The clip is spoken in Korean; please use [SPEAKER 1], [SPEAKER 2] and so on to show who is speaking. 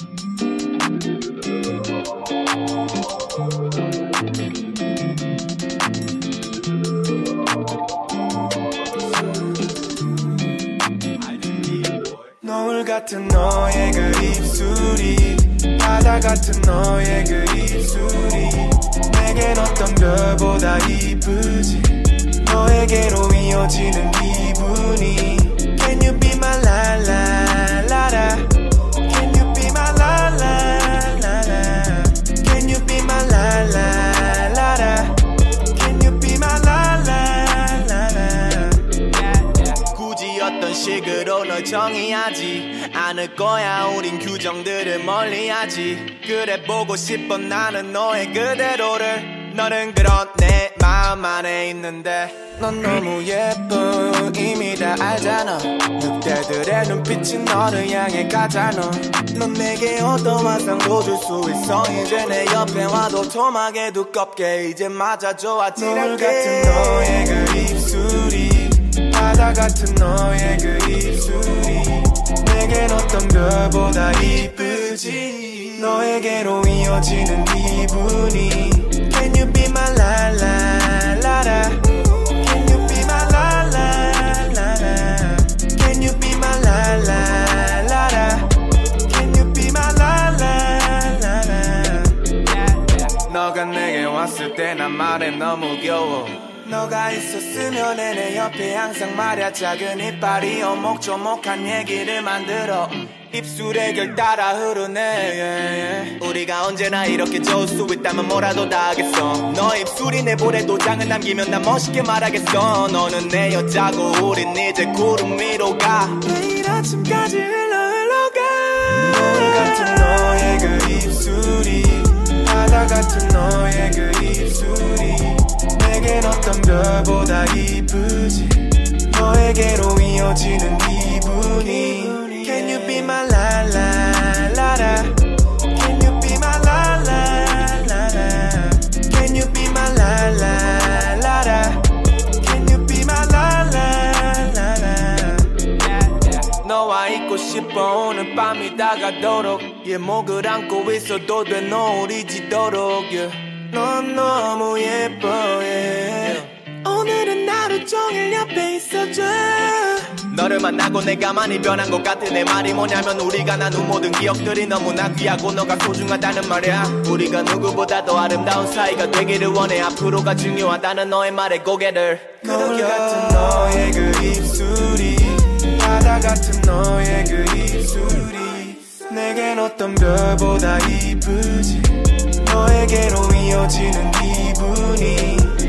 [SPEAKER 1] 노을 같은 너의 그 입술이 바다 같은 너의 그 입술이 내겐 어떤 별보다 이쁘지 너에게로 이어지는 기분이 Can you be my la la la la Can you be my la la la la Can you be my la la la la Can you be my la la la la 굳이 어떤 식으로 널 정의하지 않을 거야 우린 규정들을 멀리하지 그래 보고 싶어 나는 너의 그대로를 너는 그런 내 마음 안에 있는데 넌 너무 예뻐 이미 다 알잖아 늑대들의 눈빛이 너를 향해 가잖아 넌 내게 어떤 환상도 줄 수 있어 이제 내 옆에 와도 토막에 두껍게 이제 맞아줘 아찔하게 노을 같은 너의 그 입술이 바다 같은 너의 그 입술이 내겐 어떤 별보다 이쁘지 너에게로 이어지는 기분이 Can you be my la la la la Can you be my la la la la Can you be my la la la la Can you be my la la la la 너가 내게 왔을 때 난 말해 너무 귀여워 너가 있었으면 내 옆에 항상 말야 작은 이빨이 오목조목한 얘기를 만들어 입술에 결 따라 흐르네 우리가 언제나 이렇게 좋을 수 있다면 뭐라도 다 하겠어 너 입술이 내 볼에 도장을 남기면 난 멋있게 말하겠어 너는 내 여자고 우린 이제 구름 위로 가 내일 아침까지 흘러가 노을 같은 너의 그 입술이 바다 같은 너의 그 입술이 내겐 어떤 별보다 이쁘지 너에게로 이어지는 기분이 Can you be my la la la la Can you be my la la la la Can you be my la la la la Can you be my la la la la 너와 있고 싶어 오늘 밤이 다가도록 목을 안고 있어도 돼 노을이 지도록 넌 너무 예뻐 오늘은 하루 종일 옆에 있어줘 너를 만나고 내가 많이 변한 것 같아 내 말이 뭐냐면 우리가 나눈 모든 기억들이 너무나 귀하고 너가 소중하다는 말이야 우리가 누구보다 더 아름다운 사이가 되기를 원해 앞으로가 중요하다는 너의 말에 고개를 노을 같은 너의 그 입술이 바다 같은 너의 그 입술이 내겐 어떤 별보다 이쁘지 너에게로 이어지는 기분이